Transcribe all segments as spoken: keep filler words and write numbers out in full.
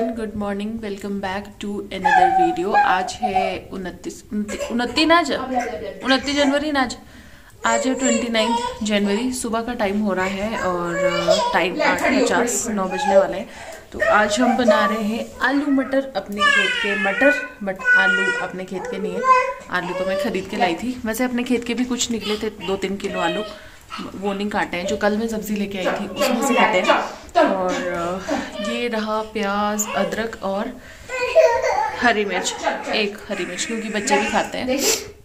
Everyone, good morning, welcome back to another video. आज है उनतीस उनतीस नाज उनतीस जनवरी नाज आज है ट्वेंटी नाइन्थ जनवरी। सुबह का टाइम हो रहा है और टाइम आठ पचास नौ बजने वाला है। तो आज हम बना रहे हैं आलू मटर, अपने खेत के मटर, बट आलू अपने खेत के नहीं है। आलू तो मैं खरीद के लाई थी। वैसे अपने खेत के भी कुछ निकले थे, दो तीन किलो आलू, वो नहीं काटे हैं। जो कल मैं सब्जी लेके आई थी उसमें से काटे हैं। और ये रहा प्याज, अदरक और हरी मिर्च, एक हरी मिर्च क्योंकि बच्चे भी खाते हैं।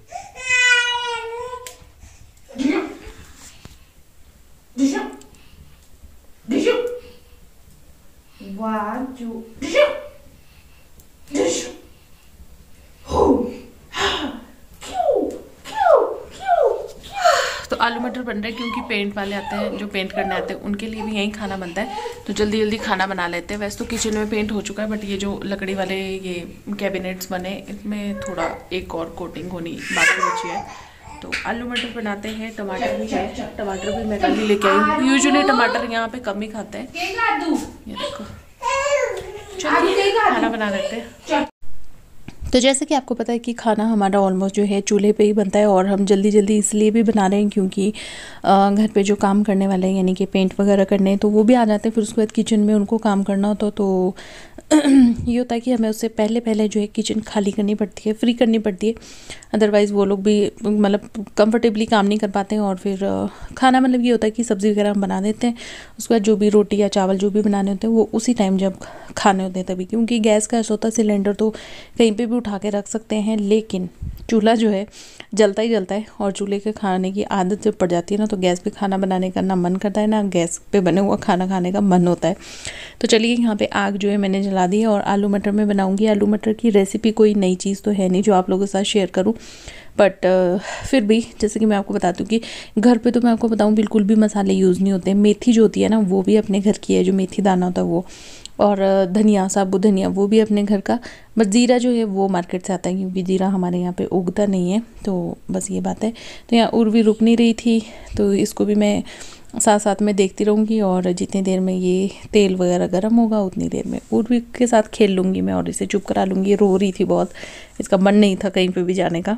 तो आलू मटर बन रहे हैं क्योंकि पेंट वाले आते हैं, जो पेंट करने आते हैं उनके लिए भी यही खाना बनता है। तो जल्दी जल्दी खाना बना लेते हैं। वैसे तो किचन में पेंट हो चुका है, बट ये जो लकड़ी वाले ये कैबिनेट्स बने, इनमें थोड़ा एक और कोटिंग होनी बाकी बची है। तो आलू मटर बनाते हैं। टमाटर भी है, टमाटर भी मैं कल ही लेके आई। यूजुअली टमाटर यहाँ पे कम ही खाते हैं। ये देखो, चलिए खाना बना लेते हैं। तो जैसे कि आपको पता है कि खाना हमारा ऑलमोस्ट जो है चूल्हे पे ही बनता है, और हम जल्दी जल्दी इसलिए भी बना रहे हैं क्योंकि घर पे जो काम करने वाले हैं, यानी कि पेंट वगैरह करने हैं, तो वो भी आ जाते हैं। फिर उसके बाद किचन में उनको काम करना होता तो ये होता है कि हमें उससे पहले पहले जो है किचन खाली करनी पड़ती है, फ्री करनी पड़ती है। अदरवाइज़ वो लोग भी मतलब कंफर्टेबली काम नहीं कर पाते हैं। और फिर खाना मतलब ये होता है कि सब्ज़ी वगैरह हम बना देते हैं, उसके बाद जो भी रोटी या चावल जो भी बनाने होते हैं वो उसी टाइम जब खाने होते हैं तभी। क्योंकि गैस का ऐसा होता है, सिलेंडर तो कहीं पे भी उठा के रख सकते हैं, लेकिन चूल्हा जो है जलता ही जलता है। और चूल्हे के खाने की आदत जब पड़ जाती है ना, तो गैस पे खाना बनाने का ना मन करता है, ना गैस पे बने हुआ खाना खाने का मन होता है। तो चलिए यहाँ पे आग जो है मैंने जला दी है और आलू मटर में बनाऊंगी। आलू मटर की रेसिपी कोई नई चीज़ तो है नहीं जो आप लोगों के साथ शेयर करूँ, बट uh, फिर भी जैसे कि मैं आपको बताती हूँ कि घर पे तो मैं आपको बताऊँ बिल्कुल भी मसाले यूज़ नहीं होते। मेथी जो होती है ना, वो भी अपने घर की है, जो मेथी दाना होता है वो, और धनिया, साबुत धनिया, वो भी अपने घर का। बस जीरा जो है वो मार्केट से आता है क्योंकि जीरा हमारे यहाँ पे उगता नहीं है। तो बस ये बात है। तो यहाँ उर्वी रुक नहीं रही थी, तो इसको भी मैं साथ साथ में देखती रहूँगी, और जितनी देर में ये तेल वगैरह गर्म होगा उतनी देर में उर्वी के साथ खेल लूँगी मैं और इसे चुप करा लूँगी। रो रही थी बहुत, इसका मन नहीं था कहीं पर भी जाने का।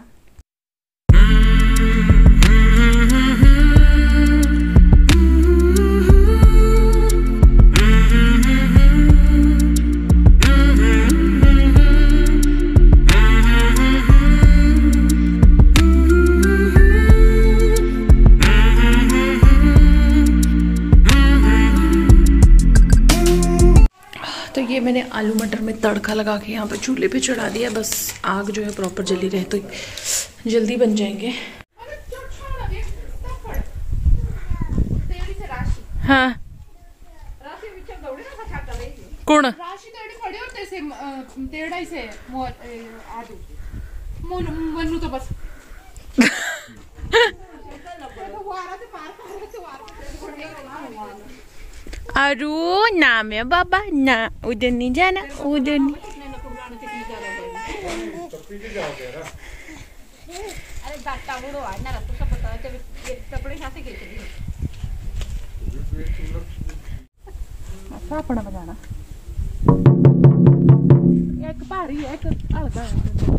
तो ये मैंने आलू मटर में तड़का लगा के यहाँ पे चूल्हे पे चढ़ा दिया। बस आग जो है प्रॉपर जली रहे तो जल्दी बन जाएंगे। हाँ कौन अरु नाम है बाबा ना, उधर नहीं जाना, उधर नहीं। सापड़ा बजाना एक भारी है, एक हल्का है।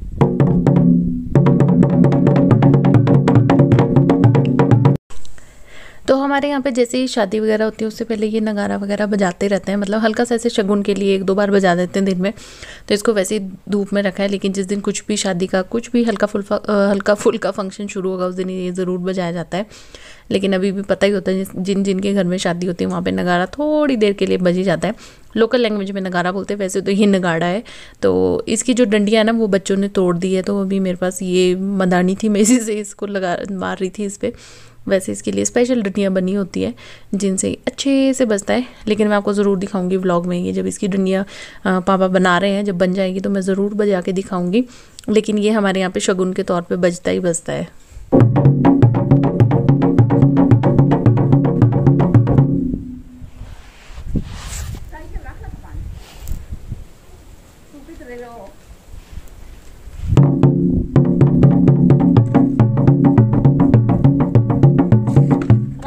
तो हमारे यहाँ पे जैसे ही शादी वगैरह होती है उससे पहले ये नगारा वगैरह बजाते रहते हैं। मतलब हल्का सा ऐसे शगुन के लिए एक दो बार बजा देते हैं दिन में। तो इसको वैसे ही धूप में रखा है, लेकिन जिस दिन कुछ भी शादी का कुछ भी हल्का फुल्का हल्का फुल्का फंक्शन शुरू होगा उस दिन ये ज़रूर बजाया जाता है। लेकिन अभी भी पता ही होता है जिन जिनके घर में शादी होती है वहाँ पर नगारा थोड़ी देर के लिए बज ही जाता है। लोकल लैंग्वेज में नगारा बोलते हैं, वैसे तो ये नगाड़ा है। तो इसकी जो डंडियाँ है ना वो बच्चों ने तोड़ दी है। तो अभी मेरे पास ये मदानी थी, मैं इसी से इसको लगा मार रही थी इस पर। वैसे इसके लिए स्पेशल डंडियाँ बनी होती है जिनसे अच्छे से बजता है। लेकिन मैं आपको ज़रूर दिखाऊंगी व्लॉग में, ये जब इसकी डंडियाँ पापा बना रहे हैं, जब बन जाएगी तो मैं ज़रूर बजा के दिखाऊंगी। लेकिन ये हमारे यहाँ पे शगुन के तौर पे बजता ही बजता है।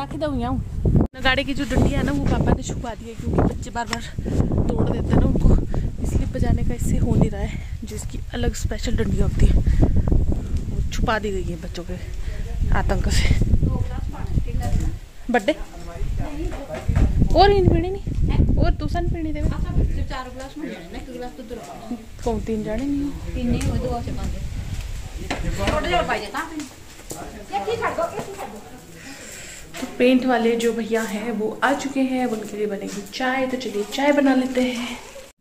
नगाड़े की जो डंडी है ना वो पापा ने छुपा दी है क्योंकि बच्चे बार बार तोड़ देते हैं ना उनको, बजाने का इससे हो नहीं रहा है, जिसकी अलग स्पेशल डंडी होती है वो छुपा दी गई है बच्चों के आतंक से। बर्थडे और इन पीनी नहीं और दूसरा पीनी देवे चार गिलास में जाने एक गिलास तो दूर कौन तीन जाने नहीं तीन नहीं हो दो से पांच छोटे जोड़ पाई जाता ये ठीक कर दो ये ठीक कर दो। तो पेंट वाले जो भैया हैं वो आ चुके हैं, अब उनके लिए बनेगी चाय, तो चलिए चाय बना लेते हैं।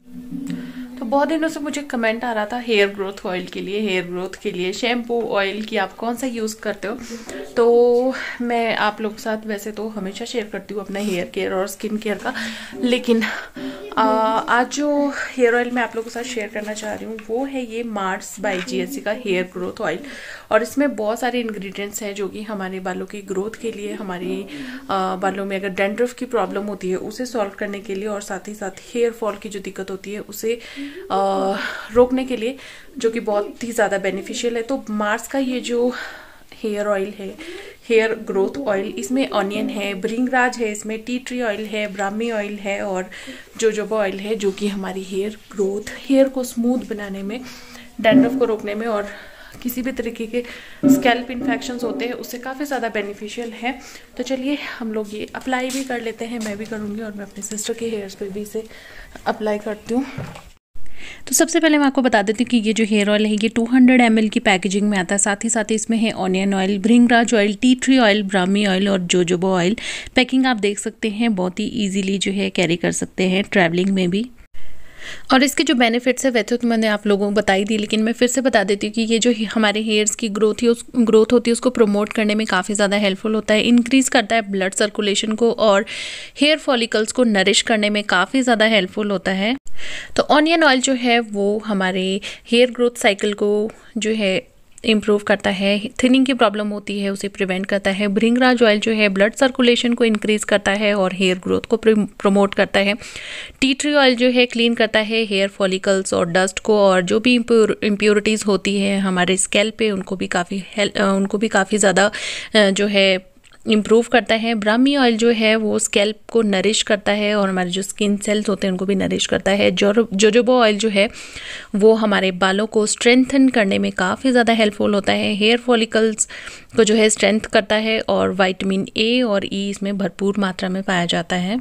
तो बहुत दिनों से मुझे कमेंट आ रहा था हेयर ग्रोथ ऑयल के लिए, हेयर ग्रोथ के लिए शैम्पू ऑयल की आप कौन सा यूज़ करते हो। तो मैं आप लोगों के साथ वैसे तो हमेशा शेयर करती हूँ अपना हेयर केयर और स्किन केयर का, लेकिन आ, आज जो हेयर ऑयल मैं आप लोगों के साथ शेयर करना चाह रही हूँ वो है ये मार्स बाय जीएससी का हेयर ग्रोथ ऑयल। और इसमें बहुत सारे इंग्रेडिएंट्स हैं जो कि हमारे बालों की ग्रोथ के लिए, हमारी बालों में अगर डैंड्रफ की प्रॉब्लम होती है उसे सॉल्व करने के लिए, और साथ ही साथ हेयर फॉल की जो दिक्कत होती है उसे आ, रोकने के लिए, जो कि बहुत ही ज़्यादा बेनिफिशियल है। तो मार्स का ये जो हेयर ऑयल है, हेयर ग्रोथ ऑयल, इसमें ऑनियन है, भृंगराज है, इसमें टी ट्री ऑयल है, ब्राह्मी ऑयल है और जोजोबा ऑयल है, जो कि हमारी हेयर ग्रोथ, हेयर को स्मूथ बनाने में, डैंड्रफ को रोकने में और किसी भी तरीके के स्कैल्प इन्फेक्शंस होते हैं उससे काफ़ी ज़्यादा बेनिफिशियल है। तो चलिए हम लोग ये अप्लाई भी कर लेते हैं, मैं भी करूँगी और मैं अपने सिस्टर के हेयर्स पे भी इसे अप्लाई करती हूँ। तो सबसे पहले मैं आपको बता देती हूँ कि ये जो हेयर ऑयल है ये टू हंड्रेड एम एल की पैकेजिंग में आता है। साथ ही साथ इसमें है onion oil, bhringraj oil, tea tree oil, brahmi oil और जोजोबा ऑयल। पैकिंग आप देख सकते हैं, बहुत ही इजीली जो है कैरी कर सकते हैं ट्रैवलिंग में भी। और इसके जो बेनिफिट्स है वैसे तो मैंने आप लोगों को बताई दी, लेकिन मैं फिर से बता देती हूँ कि ये जो हमारे हेयर्स की ग्रोथ है उस ग्रोथ होती है उसको प्रमोट करने में काफ़ी ज़्यादा हेल्पफुल होता है, इंक्रीज़ करता है ब्लड सर्कुलेशन को और हेयर फॉलिकल्स को नरिश करने में काफ़ी ज़्यादा हेल्पफुल होता है। तो ऑनियन ऑयल जो है वो हमारे हेयर ग्रोथ साइकिल को जो है इम्प्रूव करता है, थिनिंग की प्रॉब्लम होती है उसे प्रिवेंट करता है। भृंगराज ऑयल जो है ब्लड सर्कुलेशन को इंक्रीज करता है और हेयर ग्रोथ को प्रमोट करता है। टी ट्री ऑयल जो है क्लीन करता है हेयर फॉलिकल्स और डस्ट को, और जो भी इम्प्योरिटीज़ होती है हमारे स्कैल्प पे उनको भी काफ़ी हेल्प उनको भी काफ़ी ज़्यादा जो है इम्प्रूव करता है। ब्राह्मी ऑयल जो है वो स्कैल्प को नरिश करता है और हमारे जो स्किन सेल्स होते हैं उनको भी नरिश करता है। जो जोजोबा ऑयल जो है वो हमारे बालों को स्ट्रेंथन करने में काफ़ी ज़्यादा हेल्पफुल होता है, हेयर फॉलिकल्स को जो है स्ट्रेंथ करता है और विटामिन ए और ई इसमें भरपूर मात्रा में पाया जाता है।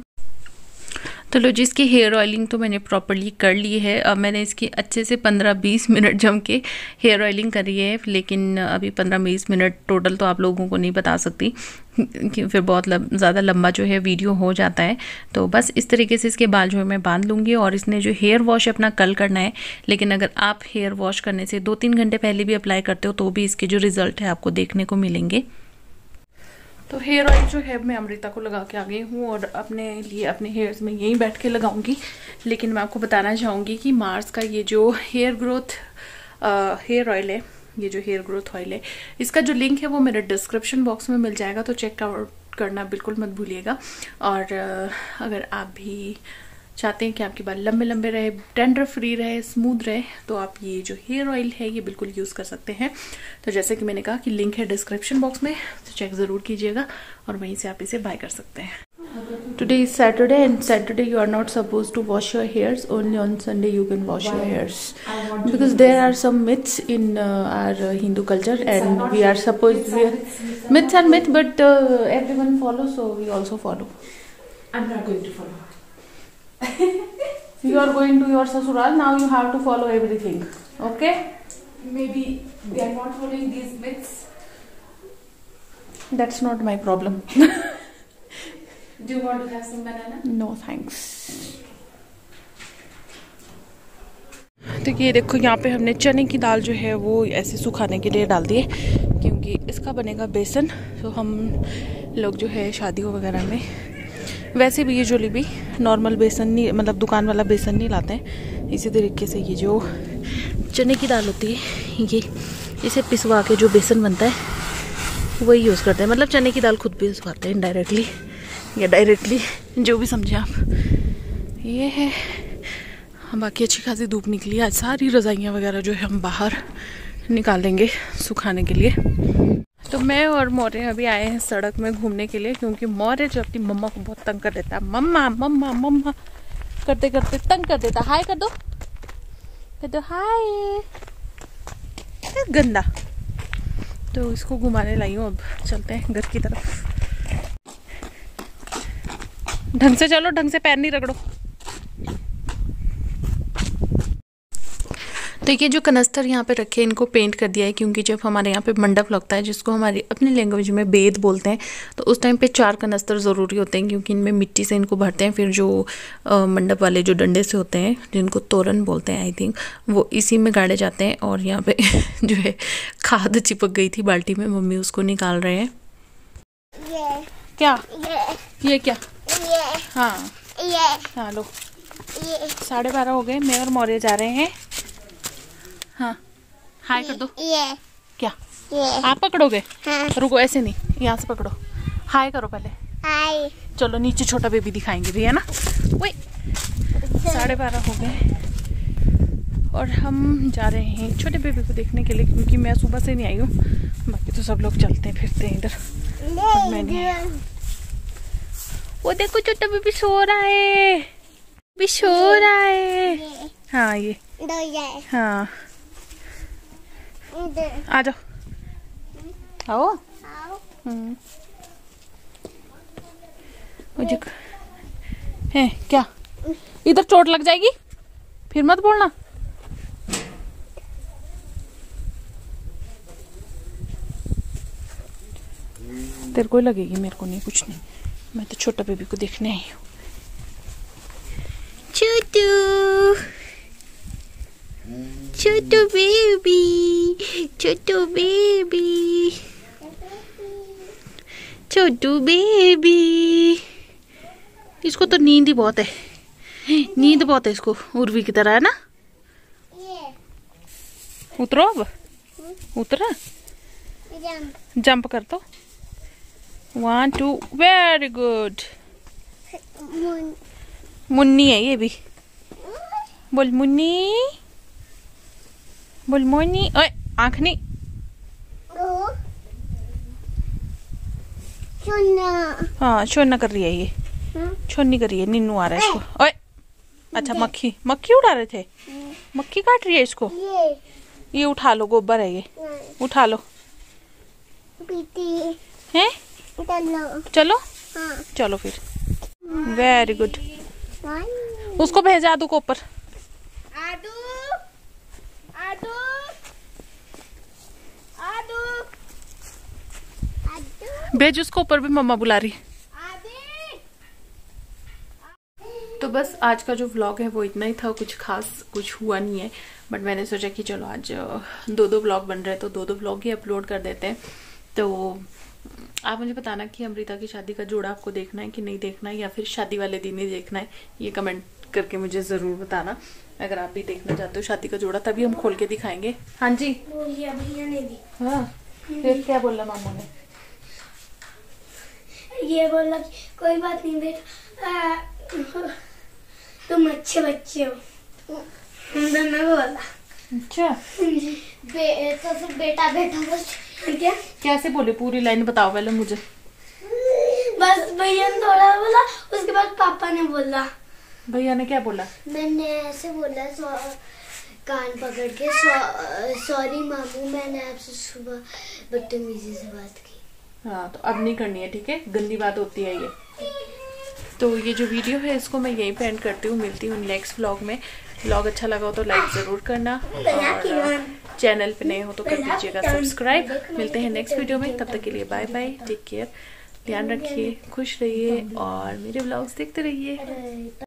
तो लो जिसकी हेयर ऑयलिंग तो मैंने प्रॉपर्ली कर ली है। अब मैंने इसकी अच्छे से पंद्रह बीस मिनट जम के हेयर ऑयलिंग करी है, लेकिन अभी पंद्रह बीस मिनट टोटल तो आप लोगों को नहीं बता सकती कि फिर बहुत ज़्यादा लंबा जो है वीडियो हो जाता है। तो बस इस तरीके से इसके बाल जो है मैं बांध लूँगी। और इसने जो हेयर वॉश अपना कल करना है, लेकिन अगर आप हेयर वॉश करने से दो तीन घंटे पहले भी अप्लाई करते हो तो भी इसके जो रिज़ल्ट है आपको देखने को मिलेंगे। तो हेयर ऑयल जो है मैं अमृता को लगा के आ गई हूँ और अपने लिए अपने हेयर्स में यहीं बैठ के लगाऊंगी। लेकिन मैं आपको बताना चाहूँगी कि मार्स का ये जो हेयर ग्रोथ हेयर ऑयल है, ये जो हेयर ग्रोथ ऑयल है, इसका जो लिंक है वो मेरे डिस्क्रिप्शन बॉक्स में मिल जाएगा, तो चेक आउट करना बिल्कुल मत भूलिएगा। और अगर आप भी चाहते हैं कि आपके बाल लंबे लंबे रहे, डैंड्रफ फ्री रहे, स्मूथ रहे, तो आप ये जो हेयर ऑयल है ये बिल्कुल यूज़ कर सकते हैं। तो जैसे कि मैंने कहा कि लिंक है डिस्क्रिप्शन बॉक्स में, तो चेक ज़रूर कीजिएगा और वहीं से आप इसे बाय कर सकते हैं। Today is Saturday and Saturday you are not supposed to wash your hairs. Only on Sunday you can wash your hairs. Because there are some myths in uh, our uh, Hindu culture and we are supposed we are, myths are myth, but uh, everyone follows, so we also follow. I'm not going to follow. You are going to your sasural, now you have to follow everything. Okay? Maybe they are not following these myths. That's not my problem. Do you want to have some banana? No thanks. तो ये देखो यहाँ पे हमने चने की दाल जो है वो ऐसे सुखाने के लिए डाल दी है, क्योंकि इसका बनेगा बेसन। तो हम लोग जो है शादियों वगैरह में वैसे भी यूजुअली भी नॉर्मल बेसन नहीं, मतलब दुकान वाला बेसन नहीं लाते हैं। इसी तरीके से ये जो चने की दाल होती है ये इसे पिसवा के जो बेसन बनता है वही यूज़ करते हैं। मतलब चने की दाल खुद भी पिसवाते हैं इनडायरेक्टली या डायरेक्टली, जो भी समझे आप। ये है, बाकी अच्छी खासी धूप निकली आज, सारी रज़ाइयाँ वगैरह जो है हम बाहर निकालेंगे सुखाने के लिए। तो मैं और मौर्य अभी आए हैं सड़क में घूमने के लिए, क्योंकि मौर्य जो अपनी मम्मा को बहुत तंग कर देता है। मम्मा मम्मा मम्मा करते करते तंग कर देता। हाय कर दो, कह दो हाय। गंदा। तो इसको घुमाने लाई हूँ, अब चलते हैं घर की तरफ। ढंग से चलो, ढंग से पैर नहीं रगड़ो। तो ये जो कनस्तर यहाँ पे रखे हैं, इनको पेंट कर दिया है क्योंकि जब हमारे यहाँ पे मंडप लगता है, जिसको हमारी अपनी लैंग्वेज में बेद बोलते हैं, तो उस टाइम पे चार कनस्तर ज़रूरी होते हैं क्योंकि इनमें मिट्टी से इनको भरते हैं। फिर जो आ, मंडप वाले जो डंडे से होते हैं, जिनको तोरण बोलते हैं आई थिंक, वो इसी में गाड़े जाते हैं। और यहाँ पे जो है खाद चिपक गई थी बाल्टी में, मम्मी उसको निकाल रहे हैं। ये क्या ये ये क्या? ये हाँ ये हाँ लो, ये साढ़े बारह हो गए। मैं और मौर्य जा रहे हैं। हाँ हाय कर दो। ये क्या ये आप पकड़ोगे? हाँ। रुको, ऐसे नहीं, यहाँ से पकड़ो। हाय करो पहले। हाय। चलो नीचे छोटा बेबी दिखाएंगे भैया ना। वही साढ़े बारह हो गए और हम जा रहे हैं छोटे बेबी को देखने के लिए, क्योंकि मैं सुबह से नहीं आई हूँ। बाकी तो सब लोग चलते फिरते हैं इधर, और मैं नहीं आई। वो देखो छोटा बेबी सो रहा है, भी सो रहा है। हाँ ये दो ये हाँ, इधर आ जाओ, आओ। आओ। हम्म, मुझे है क्या? इधर चोट लग जाएगी, फिर मत बोलना। तेरे को लगेगी, मेरे को नहीं, कुछ नहीं। मैं तो छोटा बेबी को देखने आई हूँ। छोटू छोटू बेबी, छोटू बेबी, छोटू बेबी। इसको तो नींद ही बहुत है, नींद बहुत है इसको, उर्वी की तरह है ना। ये उतरो अब, उतरा, जंप जंप कर दो। One two, very good. मुन मुन्नी है ये भी, बोल मुन्नी, बोल मोनी। ओए आँख नहीं। ओ चुना हाँ छोना कर रही है ये, हाँ? छोनी कर रही है। निन्नू आ रहा है इसको। ओए अच्छा, मक्खी मक्खी उड़ा रहे थे, मक्खी काट रही है इसको। ये ये उठा लो, गोबर है ये, उठा लो। पीती हैं चलो। चलो हाँ। चलो फिर, वेरी गुड। वन उसको भेजा आदू को ऊपर। आदू आदू आदू आदू भेज उसको ऊपर भी, मम्मा बुला रही है। आदि। तो बस आज का जो व्लॉग है वो इतना ही था, कुछ खास कुछ हुआ नहीं है। बट मैंने सोचा कि चलो आज दो दो व्लॉग बन रहे हैं तो दो दो व्लॉग ही अपलोड कर देते हैं। तो आप मुझे बताना कि अमृता की शादी का जोड़ा आपको देखना है कि नहीं देखना है, या फिर शादी वाले दिन ही देखना है। ये कमेंट करके मुझे जरूर बताना अगर आप भी देखना चाहते हो शादी का जोड़ा, तभी हम खोल के दिखाएंगे। हाँ जी बोलिए भैया ने भी। हाँ, फिर क्या बोला मामू ने? ये बोला कि कोई बात नहीं बेटा, तुम अच्छे बच्चे हो। दोनों बोला। अच्छा, बे, तो फिर बेटा बेटा बस क्या कैसे बोले? पूरी लाइन बताओ पहले मुझे। बस भैया ने थोड़ा बोला, उसके बाद पापा ने बोला। भैया ने क्या बोला? मैंने ऐसे बोला, सौ, कान पकड़ के, सॉरी मामू, मैंने आपसे सुबह बदतमीजी से बात की। हाँ तो अब नहीं करनी है, ठीक है? गंदी बात होती है ये। तो ये जो वीडियो है इसको मैं यहीं पे एंड करती हूँ। मिलती हूँ नेक्स्ट व्लॉग में। व्लॉग अच्छा लगा हो तो लाइक जरूर करना, और चैनल पे नए हो तो कर दीजिएगा सब्सक्राइब। मिलते हैं नेक्स्ट वीडियो में, तब तक के लिए बाय बाय, टेक केयर, ध्यान रखिए, खुश रहिए और मेरे व्लॉग्स देखते रहिए।